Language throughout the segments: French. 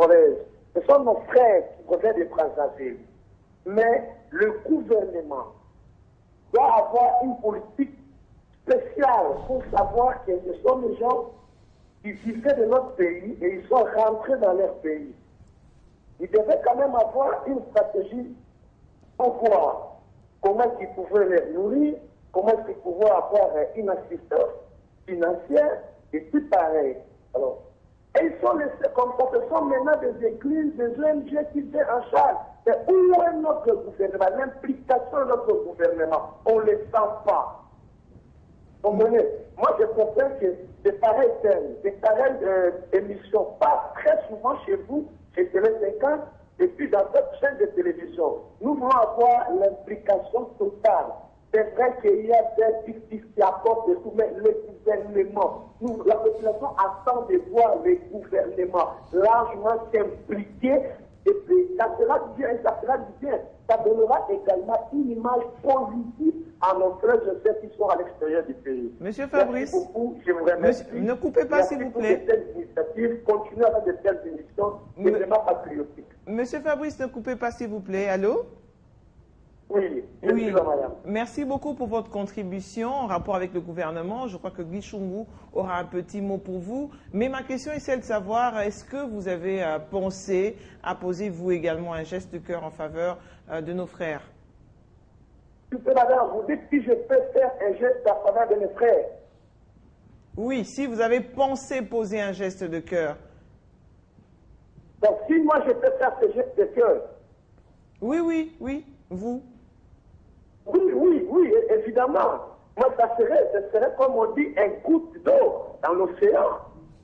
congolaise. Ce sont nos frères qui reviennent des Brazzaville. Mais le gouvernement doit avoir une politique spéciale pour savoir que ce sont les gens qui vivaient de notre pays et ils sont rentrés dans leur pays. Ils devaient quand même avoir une stratégie pour voir comment ils pouvaient les nourrir, comment ils pouvaient avoir une assistance financière et tout pareil. Alors, et ils sont laissés comme ça, ce sont maintenant des églises, des ONG qui viennent en charge. Mais où est notre gouvernement, l'implication de notre gouvernement? On ne les sent pas. Vous comprenez? Moi, je comprends que des pareils thèmes, des pareilles émissions passent très souvent chez vous, chez Télé 50, et puis dans d'autres chaînes de télévision. Nous voulons avoir l'implication totale. C'est vrai qu'il y a des pistes qui apportent de tout, mais le gouvernement, nous, la population attend de voir le gouvernement largement s'impliquer. Et puis, ça sera bien, ça sera bien. Ça donnera également une image positive à nos frères et sœurs qui sont à l'extérieur du pays. Monsieur Fabrice, merci beaucoup, je vous remercie. Ne coupez pas, s'il vous plaît. De telles initiatives, continuez avec de telles émissions, c'est vraiment patriotique. Monsieur Fabrice, ne coupez pas, s'il vous plaît. Allô? Oui, oui. Là, madame. Merci beaucoup pour votre contribution en rapport avec le gouvernement. Je crois que Guy Chungu aura un petit mot pour vous. Mais ma question est celle de savoir, est-ce que vous avez pensé à poser, vous également, un geste de cœur en faveur de nos frères? Madame, vous dites que je peux faire un geste en faveur de mes frères. Oui, si vous avez pensé poser un geste de cœur. Donc, si moi je peux faire ce geste de cœur. Oui, vous. Oui, évidemment. Moi, ça serait, comme on dit, un goutte d'eau dans l'océan.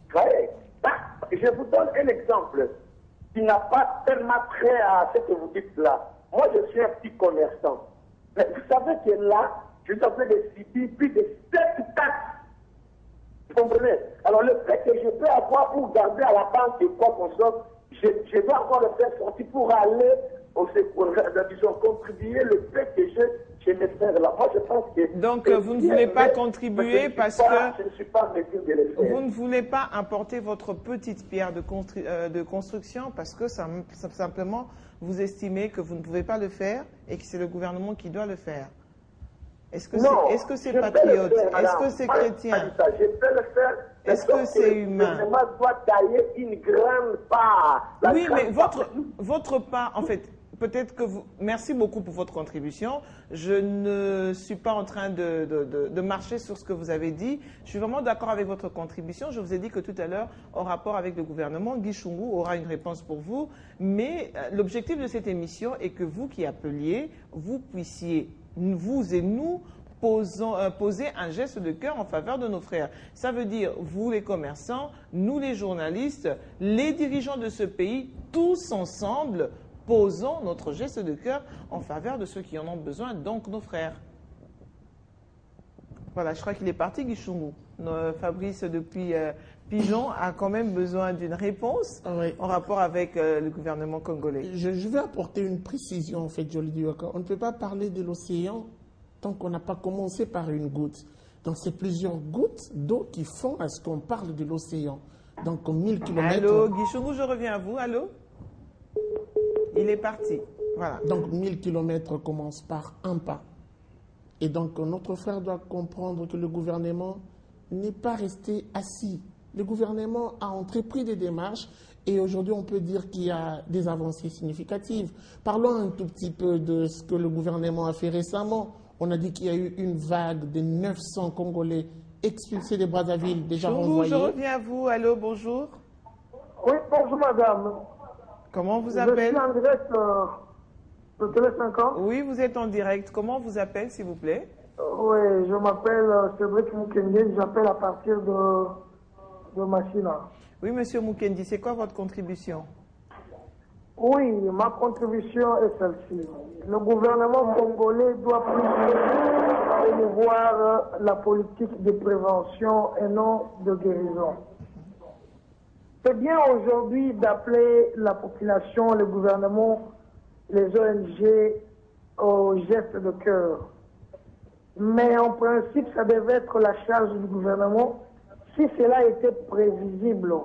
Je vous donne un exemple qui n'a pas tellement trait à ce que vous dites là. Moi, je suis un petit commerçant. Mais vous savez que là, je suis en train de subir plus de 7 taxes. Vous comprenez? Alors, le fait que je peux avoir pour garder à la banque et quoi qu'on soit, je dois encore le faire sortir pour aller au secours, disons, contribuer le fait que je me faire là. Moi, je pense que... Donc, vous ne voulez pas contribuer parce que... Je ne suis pas en mesure de le faire. Vous ne voulez pas apporter votre petite pierre de construction parce que simplement, vous estimez que vous ne pouvez pas le faire et que c'est le gouvernement qui doit le faire. Est-ce que c'est patriote? Est-ce que c'est chrétien? Je peux le faire. Est-ce que c'est humain? Le gouvernement doit tailler une grande part. Oui, mais votre part, en fait, peut-être que vous... Merci beaucoup pour votre contribution. Je ne suis pas en train de marcher sur ce que vous avez dit. Je suis vraiment d'accord avec votre contribution. Je vous ai dit que tout à l'heure, en rapport avec le gouvernement, Guy Chungu aura une réponse pour vous. Mais l'objectif de cette émission est que vous qui appeliez, vous puissiez, vous et nous, poser un geste de cœur en faveur de nos frères. Ça veut dire, vous les commerçants, nous les journalistes, les dirigeants de ce pays, tous ensemble, posons notre geste de cœur en faveur de ceux qui en ont besoin, donc nos frères. Voilà, je crois qu'il est parti, Guy Chungu. Fabrice, depuis Pigeon, a quand même besoin d'une réponse en rapport avec le gouvernement congolais. Je vais apporter une précision, en fait, Jolie Dioka. On ne peut pas parler de l'océan tant qu'on n'a pas commencé par une goutte. Donc, c'est plusieurs gouttes d'eau qui font à ce qu'on parle de l'océan. Donc, 1000 km... Allô, Guy Chungu, je reviens à vous. Allô? Il est parti. Voilà. Donc, 1000 km commencent par un pas. Et donc, notre frère doit comprendre que le gouvernement n'est pas resté assis. Le gouvernement a entrepris des démarches et aujourd'hui, on peut dire qu'il y a des avancées significatives. Parlons un tout petit peu de ce que le gouvernement a fait récemment. On a dit qu'il y a eu une vague de 900 Congolais expulsés de Brazzaville, déjà renvoyés. Je reviens à vous. Allô, bonjour. Oui, bonjour madame. Comment vous appelez? Je suis en direct de Télé 50. Oui, vous êtes en direct. Comment vous appelez, s'il vous plaît? Oui, je m'appelle Cédric Moukendi. J'appelle à partir de Machina. Oui, monsieur Moukendi, c'est quoi votre contribution? Oui, ma contribution est celle-ci. Le gouvernement congolais doit plus promouvoir la politique de prévention et non de guérison. C'est bien aujourd'hui d'appeler la population, le gouvernement, les ONG au geste de cœur. Mais en principe, ça devait être la charge du gouvernement si cela était prévisible.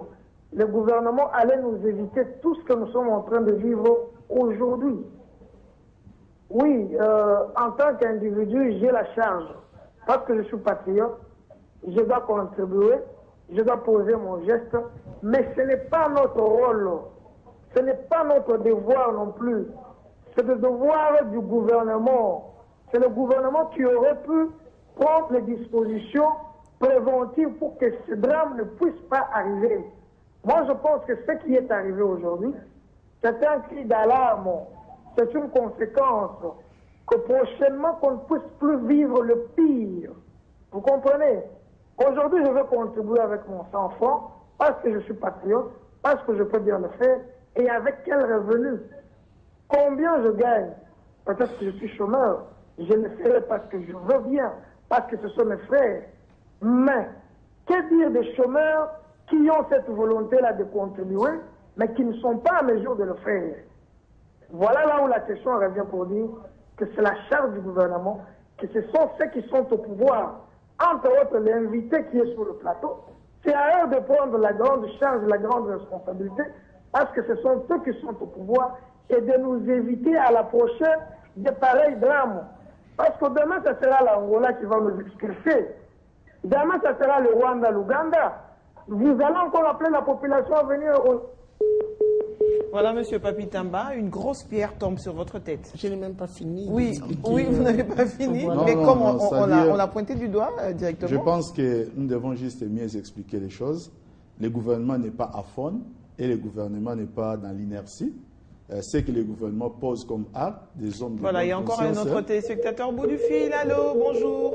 le gouvernement allait nous éviter tout ce que nous sommes en train de vivre aujourd'hui. Oui, en tant qu'individu, j'ai la charge. Parce que je suis patriote, je dois contribuer, je dois poser mon geste, mais ce n'est pas notre rôle, ce n'est pas notre devoir non plus. C'est le devoir du gouvernement. C'est le gouvernement qui aurait pu prendre les dispositions préventives pour que ce drame ne puisse pas arriver. Moi, je pense que ce qui est arrivé aujourd'hui, c'est un cri d'alarme. C'est une conséquence que prochainement, qu'on ne puisse plus vivre le pire. Vous comprenez? Aujourd'hui, je veux contribuer avec mon sang-froid parce que je suis patriote, parce que je peux bien le faire, et avec quel revenu? Combien je gagne? Peut-être que je suis chômeur. Je le ferai parce que je veux bien, parce que ce sont mes frères. Mais, que dire des chômeurs qui ont cette volonté-là de contribuer, mais qui ne sont pas en mesure de le faire? Voilà là où la question revient pour dire que c'est la charge du gouvernement, que ce sont ceux qui sont au pouvoir, entre autres l'invité qui est sur le plateau. C'est à eux de prendre la grande charge, la grande responsabilité, parce que ce sont eux qui sont au pouvoir, et de nous éviter à la prochaine de pareils drames. Parce que demain, ça sera l'Angola qui va nous expulser. Demain, ça sera le Rwanda, l'Ouganda. Vous allez encore appeler la population à venir au... Voilà, Monsieur Papitamba, une grosse pierre tombe sur votre tête. Je n'ai même pas fini. Oui, oui, vous n'avez pas fini, Voilà. mais Non, comme non, on l'a pointé du doigt directement. Je pense que nous devons juste mieux expliquer les choses. Le gouvernement n'est pas aphone et le gouvernement n'est pas dans l'inertie. C'est que le gouvernement pose comme acte des hommes de Voilà, il y a encore un autre téléspectateur au bout du fil. Allô, bonjour.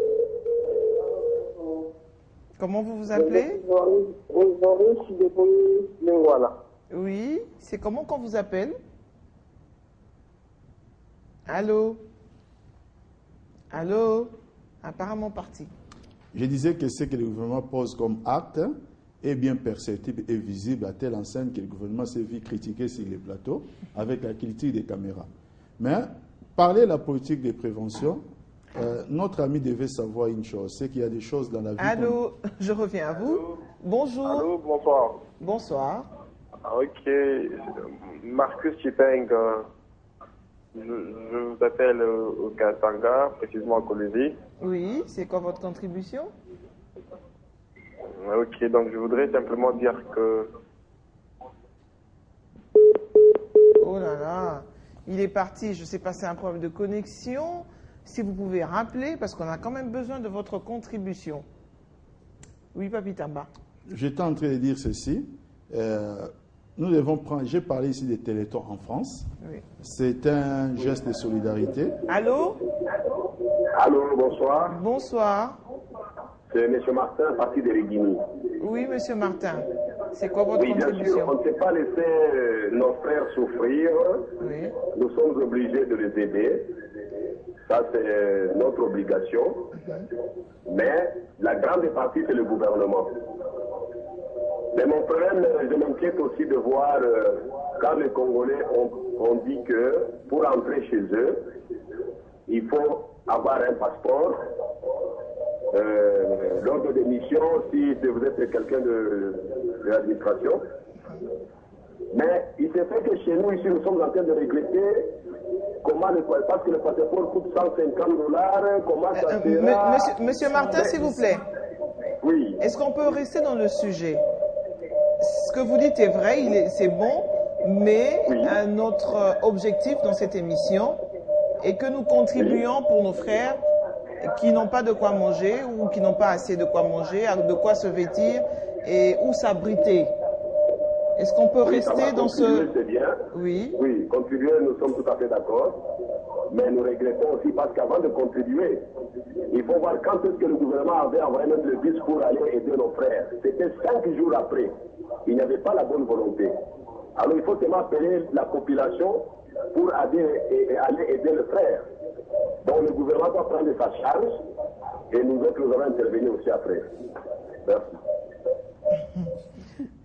Comment vous vous appelez? Oui, c'est comment qu'on vous appelle? Allô? Allô? Apparemment parti. Je disais que ce que le gouvernement pose comme acte est bien perceptible et visible à telle enseigne que le gouvernement s'est vu critiquer sur les plateaux avec la critique des caméras. Mais parler de la politique de prévention, notre ami devait savoir une chose, c'est qu'il y a des choses dans la vie... Allô, je reviens à vous. Allô. Bonjour. Allô, bonsoir. Bonsoir. Ok, Marcus Chipeng, je vous appelle au Katanga, précisément à Colombie. Oui, c'est quoi votre contribution? Ok, donc je voudrais simplement dire que... Oh là là, il est parti, je ne sais pas, c'est un problème de connexion. Si vous pouvez rappeler, parce qu'on a quand même besoin de votre contribution. Oui, Papitamba. J'étais en train de dire ceci. Nous devons prendre... J'ai parlé ici des télétons en France. Oui. C'est un geste de solidarité. Allô? Allô, bonsoir. Bonsoir. C'est M. Martin, parti de Régini. Oui, Monsieur Martin. C'est quoi votre Oui, bien contribution? sûr, on ne sait pas laisser nos frères souffrir. Oui. Nous sommes obligés de les aider. Ça, c'est notre obligation. Mais la grande partie, c'est le gouvernement. Mais mon problème, je m'inquiète aussi de voir quand les Congolais ont dit que pour entrer chez eux, il faut avoir un passeport. L'ordre de mission, si vous êtes quelqu'un de l'administration. Mais il se fait que chez nous, ici, nous sommes en train de regretter comment parce que le passeport coûte $150, comment ça sera... Monsieur Martin, s'il vous plaît. Oui. Est-ce qu'on peut rester dans le sujet? Ce que vous dites est vrai, c'est bon, mais Oui. notre objectif dans cette émission est que nous contribuions pour nos frères qui n'ont pas de quoi manger ou qui n'ont pas assez de quoi manger, de quoi se vêtir et où s'abriter. Est-ce qu'on peut rester dans ce... C'est bien. Oui. Oui, contribuer, nous sommes tout à fait d'accord. Mais nous regrettons aussi parce qu'avant de contribuer, il faut voir quand est-ce que le gouvernement avait envoyé même le bus pour aller aider nos frères. C'était 5 jours après. Il n'y avait pas la bonne volonté. Alors il faut seulement appeler la population pour aller aider le frère. Donc le gouvernement doit prendre sa charge et nous autres, nous allons intervenir aussi après. Merci.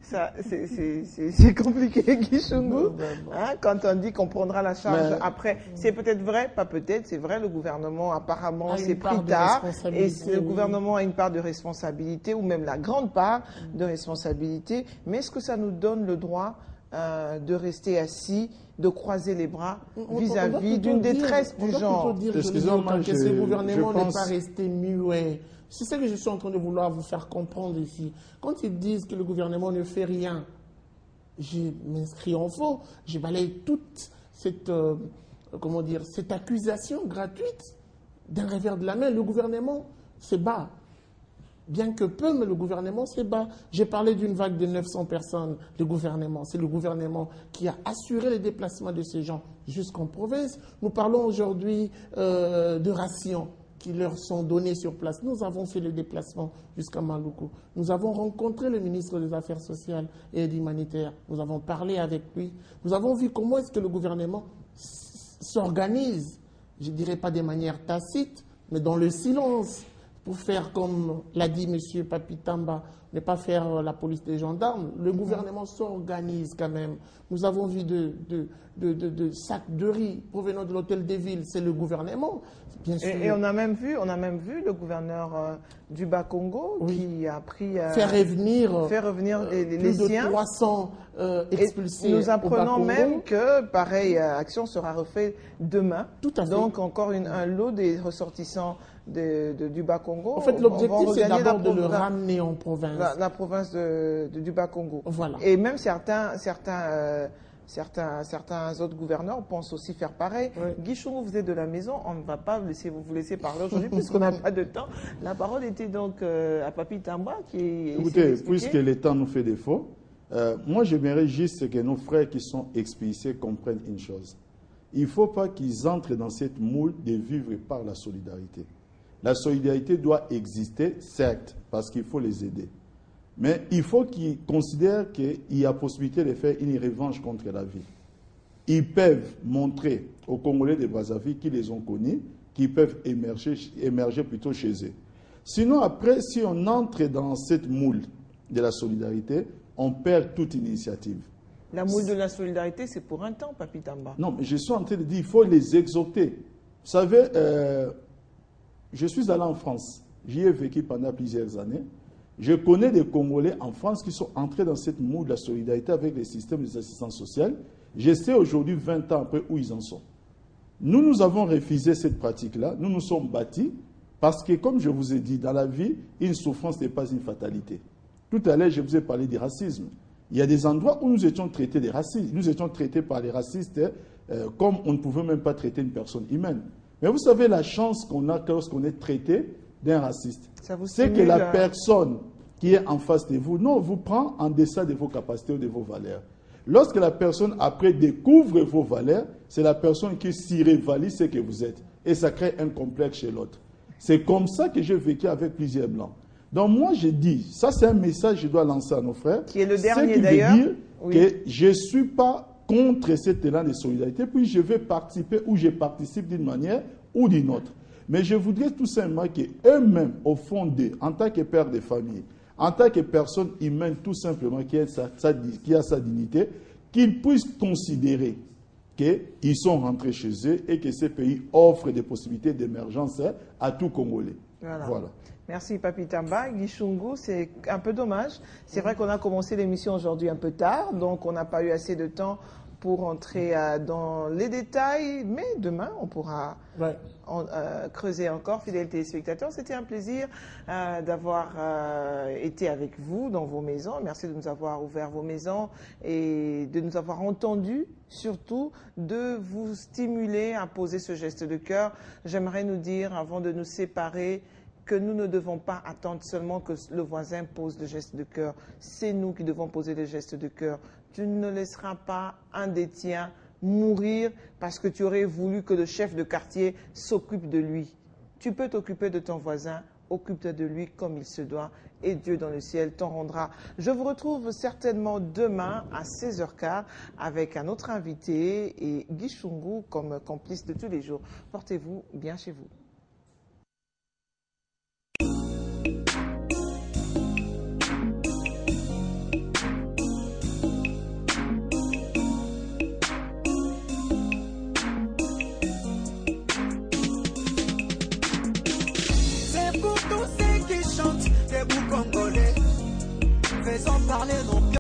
Ça, c'est compliqué, Guy Chungu. Hein, quand on dit qu'on prendra la charge après, c'est peut-être vrai, pas peut-être, c'est vrai, le gouvernement apparemment s'est pris tard et le gouvernement a une part de responsabilité ou même la grande part de responsabilité. Mais est-ce que ça nous donne le droit de rester assis, de croiser les bras vis-à-vis d'une détresse du genre? Excusez-moi, que ce gouvernement n'est pas resté muet. C'est ce que je suis en train de vouloir vous faire comprendre ici. Quand ils disent que le gouvernement ne fait rien, je m'inscris en faux. Je balaye toute cette, cette accusation gratuite d'un revers de la main. Le gouvernement se bat. Bien que peu, mais le gouvernement se bat. J'ai parlé d'une vague de 900 personnes. Le gouvernement, c'est le gouvernement qui a assuré les déplacements de ces gens jusqu'en province. Nous parlons aujourd'hui de rations qui leur sont donnés sur place. Nous avons fait le déplacement jusqu'à Maluku. Nous avons rencontré le ministre des Affaires sociales et humanitaires. Nous avons parlé avec lui. Nous avons vu comment est-ce que le gouvernement s'organise, je ne dirais pas de manière tacite, mais dans le silence, pour faire comme l'a dit M. Papitamba, ne pas faire la police des gendarmes. Le gouvernement s'organise quand même. Nous avons vu de sacs de riz provenant de l'hôtel des villes, c'est le gouvernement. Bien sûr. Et on a même vu le gouverneur du Bas-Congo qui a pris faire revenir les siens. De 300 expulsés. Et nous apprenons même que pareille action sera refaite demain. Tout à fait. Donc encore un lot des ressortissants du Bas-Congo. En fait, l'objectif, c'est d'abord de le ramener en province. La province du Bas-Congo. Voilà. Et même certains autres gouverneurs pensent aussi faire pareil. Oui. Guy Chungu, vous êtes de la maison, on ne va pas vous laisser parler aujourd'hui puisqu'on n'a pas de temps. La parole était donc à Papitamba qui... Écoutez, puisque le temps nous fait défaut, moi j'aimerais juste que nos frères qui sont expulsés comprennent une chose. Il ne faut pas qu'ils entrent dans cette moule de vivre par la solidarité. La solidarité doit exister, certes, parce qu'il faut les aider. Mais il faut qu'ils considèrent qu'il y a possibilité de faire une revanche contre la vie. Ils peuvent montrer aux Congolais de Brazzaville qui les ont connus, qu'ils peuvent émerger plutôt chez eux. Sinon, après, si on entre dans cette moule de la solidarité, on perd toute initiative. La moule de la solidarité, c'est pour un temps, Papitamba. Non, mais je suis en train de dire qu'il faut les exhorter. Vous savez, je suis allé en France. J'y ai vécu pendant plusieurs années. Je connais des Congolais en France qui sont entrés dans cette moule de la solidarité avec les systèmes d'assistance sociale. Je sais aujourd'hui, 20 ans après, où ils en sont. Nous avons refusé cette pratique-là. Nous nous sommes battus parce que, comme je vous ai dit, dans la vie, une souffrance n'est pas une fatalité. Tout à l'heure, je vous ai parlé du racisme. Il y a des endroits où nous étions traités des racistes. Nous étions traités par les racistes comme on ne pouvait même pas traiter une personne humaine. Mais vous savez la chance qu'on a lorsqu'on est traité d'un raciste. C'est que la personne qui est en face de vous, non, vous prend en deçà de vos capacités ou de vos valeurs. Lorsque la personne, après, découvre vos valeurs, c'est la personne qui s'irrévalide ce que vous êtes. Et ça crée un complexe chez l'autre. C'est comme ça que j'ai vécu avec plusieurs Blancs. Donc moi, je dis, ça c'est un message que je dois lancer à nos frères. Qui est le dernier d'ailleurs. Dire que je ne suis pas contre cet élan de solidarité, puis je vais participer ou je participe d'une manière ou d'une autre. Mais je voudrais tout simplement qu'eux-mêmes, au fond d'eux, en tant que père de famille, en tant que personne humaine tout simplement qui a sa dignité, qu'ils puissent considérer qu'ils sont rentrés chez eux et que ces pays offrent des possibilités d'émergence à tout Congolais. Voilà. Merci Papitamba. Guy Chungu, c'est un peu dommage. C'est vrai qu'on a commencé l'émission aujourd'hui un peu tard, donc on n'a pas eu assez de temps pour entrer dans les détails, mais demain on pourra creuser encore. Fidèles téléspectateurs, c'était un plaisir d'avoir été avec vous dans vos maisons. Merci de nous avoir ouvert vos maisons et de nous avoir entendus, surtout de vous stimuler à poser ce geste de cœur. J'aimerais nous dire, avant de nous séparer, que nous ne devons pas attendre seulement que le voisin pose le geste de cœur. C'est nous qui devons poser le geste de cœur. Tu ne laisseras pas un des tiens mourir parce que tu aurais voulu que le chef de quartier s'occupe de lui. Tu peux t'occuper de ton voisin, occupe-toi de lui comme il se doit et Dieu dans le ciel t'en rendra. Je vous retrouve certainement demain à 16h15 avec un autre invité et Guy Chungu comme complice de tous les jours. Portez-vous bien chez vous.